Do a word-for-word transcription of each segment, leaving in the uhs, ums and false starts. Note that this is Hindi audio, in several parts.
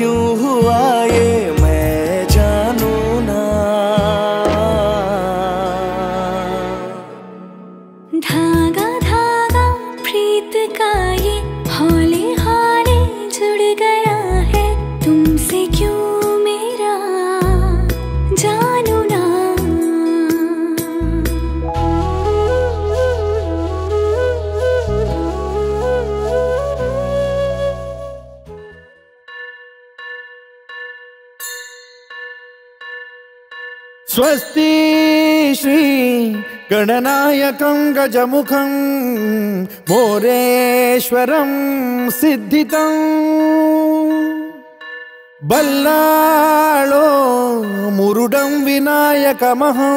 क्यों हुआ ये मैं जानू ना। धागा धागा प्रीत का ये हौले हौले जुड़ गया है तुमसे क्यों मेरा जानू ना। स्वस्ति श्री गणनायकं गजमुखं मोरेश्वरं सिद्धितं बल्लाळो मुरुडं विनायकमहं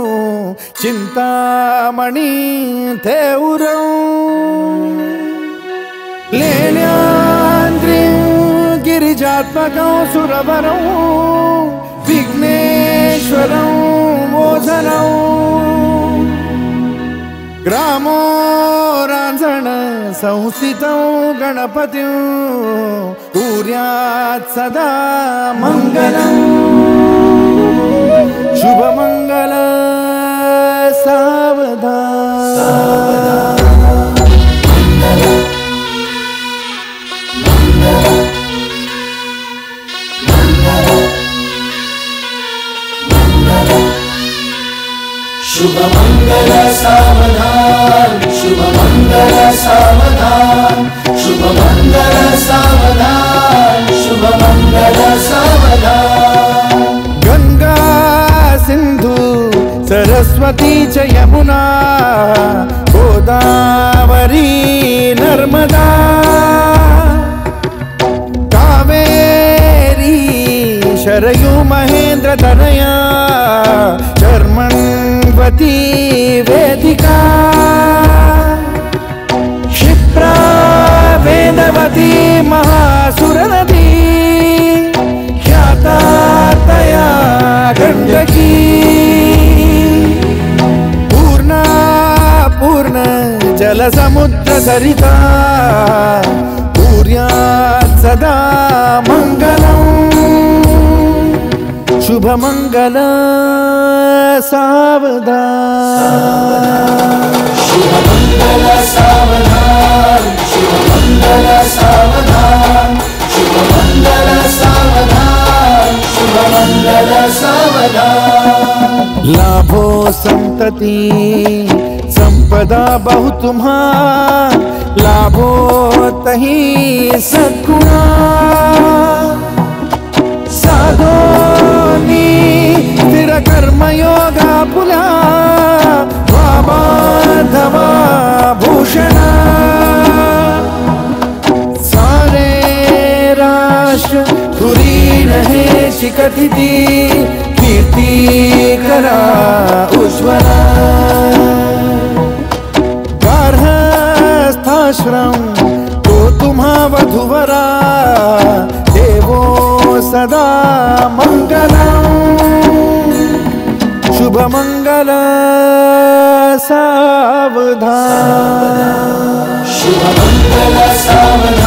चिंतामणि थेउरं लेण्याद्रिं गिरिजात्मकं सुरवरं विघ्नेश्वरं मोचनं ग्रामो रांझण संस्थितं गणपतिं कुर्यात् सदा मंगलं। शुभमंगल सावधान। शुभ मंगल सावधान, शुभ मंगल सावधान, शुभ मंगल सावधान, शुभ मंगल सावधान। गंगा सिंधु सरस्वती च यमुना गोदावरी नर्मदा कावेरी शरयू महेंद्र तनया चर्मण्वती वेदिका क्षिप्रा वेदवती महासुर नदी ख्याता तया गंडकी पूर्णा पूर्ण जल समुद्र सरिता कुर्यात् सदा मंगलम्। शुभ मंगल सावधान। शुभ मंगल सावधान, शुभ मंगल सावधान, शुभ मंगल सावधान, शुभ मंगल सावधान। लाभो संतति संपदा बहु तुम्हा लाभो तही सद्गुणा साधोनी स्थिर कर्म योगा पुला वामाधवा भूषण सारे राष्ट्र धुरी रहे शिखतिथि कीर्ति करा उज्ज्वला गार्हस्थाश्रम तो तुम्हा वधुवरा देवो सदा मंगलम्। शुभ मंगल सावधान। शुभ मंगल सावधान।